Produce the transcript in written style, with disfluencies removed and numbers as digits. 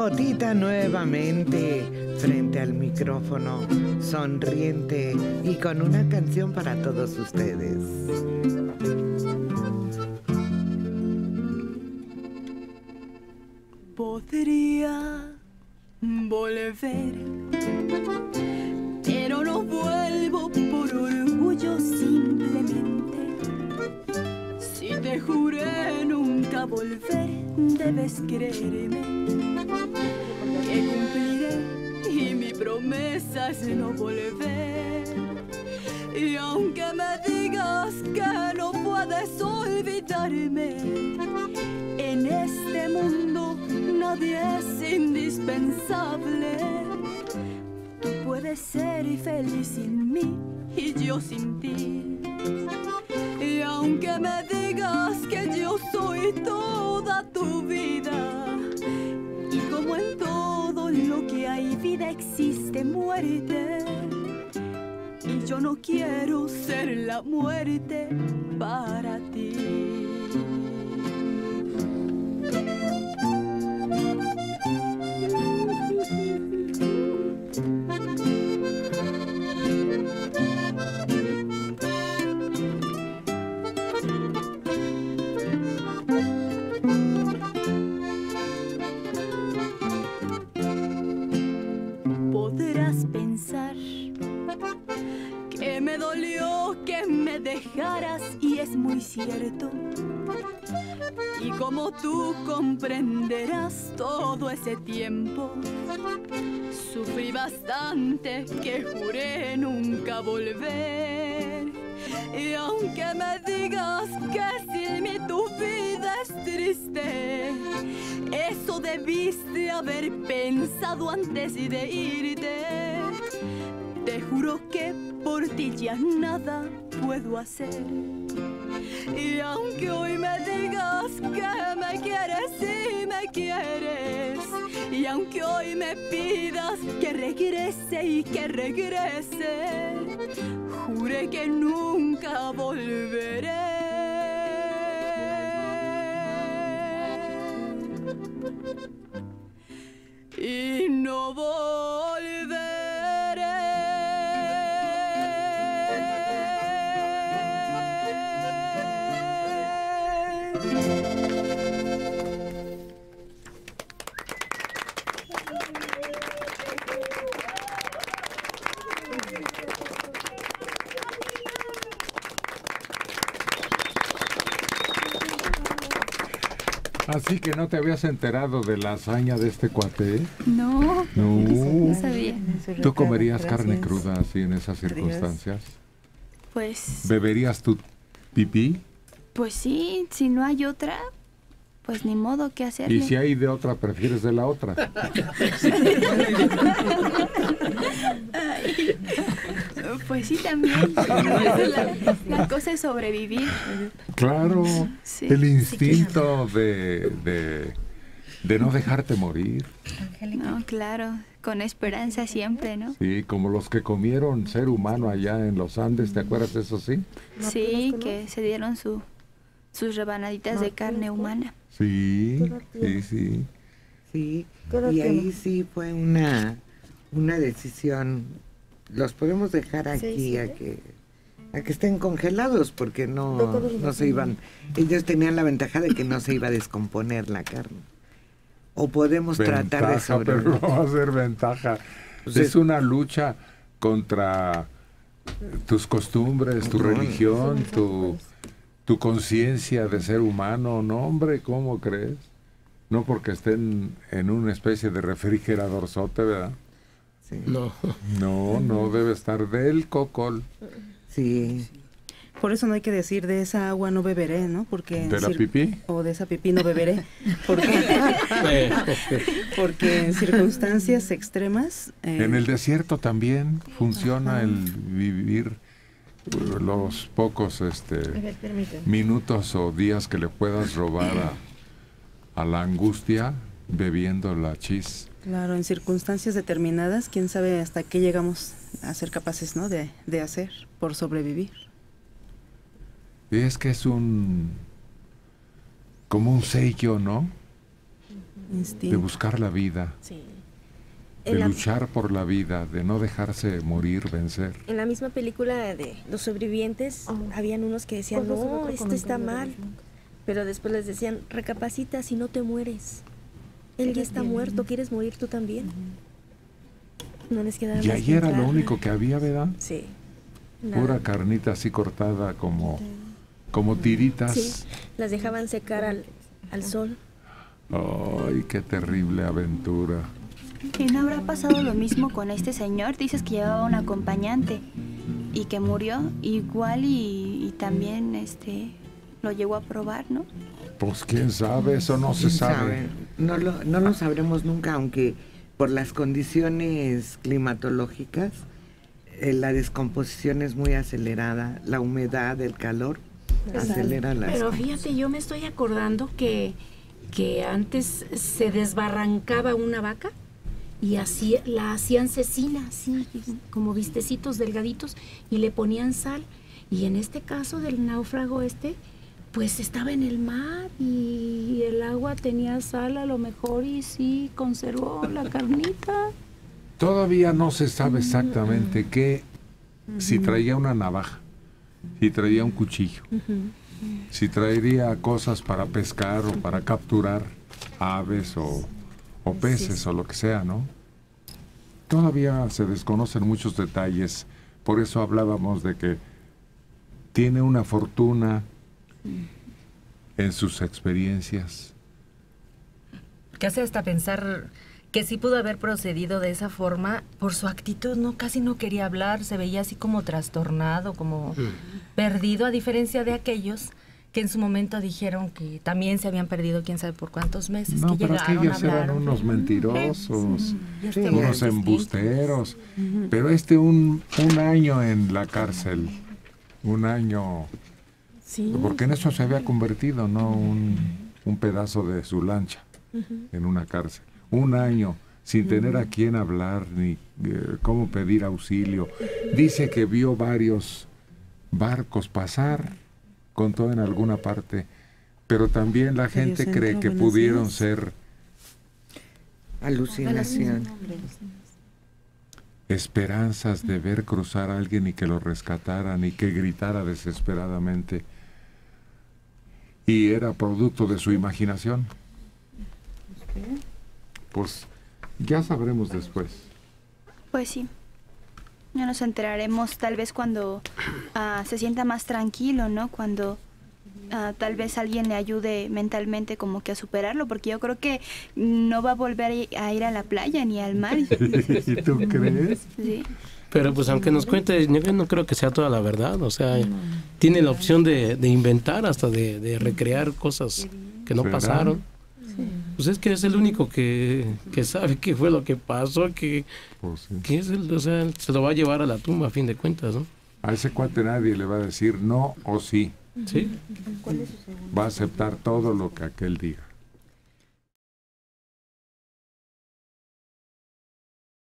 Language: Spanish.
Gotita nuevamente frente al micrófono, sonriente y con una canción para todos ustedes. Podría volver, pero no vuelvo por orgullo simplemente. Si te juré nunca volver, debes creerme que cumpliré y mi promesa es no volver. Y aunque me digas que no puedes olvidarme, en este mundo nadie es indispensable. Tú puedes ser feliz sin mí y yo sin ti. Y aunque me digas que yo soy toda tu vida, y como en todo lo que hay vida existe muerte, y yo no quiero ser la muerte para ti. Podrás pensar que me dolió que me dejaras, y es muy cierto. Y como tú comprenderás, todo ese tiempo sufrí bastante, que juré nunca volver. Y aunque me digas que sin mí tu vida es triste, eso debiste haber pensado antes de irte. Te juro que por ti ya nada puedo hacer. Y aunque hoy me digas que me quieres y me quieres, y aunque hoy me pidas que regrese y que regrese, juré que nunca volveré. Y no volveré. Así que no te habías enterado de la hazaña de este cuate, ¿eh? No, no sabía. ¿Tú comerías carne cruda así en esas circunstancias? Pues... ¿Beberías tu pipí? Pues sí, si no hay otra, pues ni modo que hacerle. Y si hay de otra, prefieres de la otra. Ay, pues sí, también. La cosa es sobrevivir. Claro, Sí. el instinto de no dejarte morir. No, claro, con esperanza siempre, ¿no? Sí, como los que comieron ser humano allá en los Andes, ¿te acuerdas de eso, sí? Sí, que se dieron sus rebanaditas de carne humana. Sí, sí, sí. Sí, y ahí sí fue una decisión. Los podemos dejar aquí a que estén congelados, porque no se iban. Ellos tenían la ventaja de que no se iba a descomponer la carne. O podemos tratar de sobrevivir. Pero no va a ser ventaja. Pues es una lucha contra tus costumbres, tu religión, tu conciencia de ser humano. No, hombre, ¿cómo crees? No porque estén en una especie de refrigeradorzote, ¿verdad? Sí. No debe estar del cocol. Sí. Por eso no hay que decir de esa agua no beberé, ¿no? Porque ¿De la pipí? O de esa pipí no beberé. Porque en circunstancias extremas... En el desierto también funciona el vivir los pocos minutos o días que le puedas robar a la angustia bebiendo la chis. Claro, en circunstancias determinadas, quién sabe hasta qué llegamos a ser capaces, ¿no? de hacer por sobrevivir. Y es que es como un sello, ¿no? de buscar la vida, Sí. de luchar por la vida, de no dejarse morir, vencer. En la misma película de Los Sobrevivientes, habían unos que decían, no, esto está mal. Pero después les decían, recapacita si no te mueres. Él ya está muerto, ¿quieres morir tú también? No les quedaba Y más ahí que era claro. lo único que había, ¿verdad? Sí. Pura carnita así cortada como tiritas. Sí, las dejaban secar al sol. Ay, qué terrible aventura. ¿Y no habrá pasado lo mismo con este señor? Dices que llevaba un acompañante y que murió igual y también lo llegó a probar, ¿no? Pues quién sabe, eso no se sabe. No lo sabremos nunca, aunque por las condiciones climatológicas la descomposición es muy acelerada, la humedad, el calor acelera las Pero fíjate, yo me estoy acordando que antes se desbarrancaba una vaca y así la hacían cecina, así como vistecitos delgaditos, y le ponían sal. Y en este caso del náufrago pues estaba en el mar y el agua tenía sal a lo mejor y sí conservó la carnita. Todavía no se sabe exactamente si traía una navaja, si traía un cuchillo, si traería cosas para pescar o para capturar aves o peces o lo que sea, ¿no? Todavía se desconocen muchos detalles, por eso hablábamos de que tiene una fortuna en sus experiencias. Que hace hasta pensar que sí pudo haber procedido de esa forma por su actitud, ¿no? Casi no quería hablar, se veía así como trastornado, como perdido, a diferencia de aquellos que en su momento dijeron que también se habían perdido quién sabe por cuántos meses. No, que pero llegaron, aquellos eran unos mentirosos, unos embusteros. Ujú. Pero un año en la cárcel, un año, porque en eso se había convertido, ¿no? Un pedazo de su lancha en una cárcel. Un año sin tener a quién hablar ni cómo pedir auxilio. Dice que vio varios barcos pasar, contó en alguna parte, pero también la gente cree que pudieron ser alucinación, esperanzas de ver cruzar a alguien y que lo rescataran y que gritara desesperadamente, y era producto de su imaginación. Pues ya sabremos después. Pues sí. Ya nos enteraremos tal vez cuando se sienta más tranquilo, ¿no? Cuando tal vez alguien le ayude mentalmente como que a superarlo, porque yo creo que no va a volver a ir a la playa ni al mar. ¿Tú crees? Sí. Pero pues aunque nos cuente, yo no creo que sea toda la verdad, o sea, tiene la opción de inventar, hasta de recrear cosas que no pasaron. Pues es que es el único que sabe qué fue lo que pasó, que es o sea, se lo va a llevar a la tumba a fin de cuentas, ¿no? A ese cuate nadie le va a decir no o sí. Sí. Va a aceptar todo lo que aquel diga.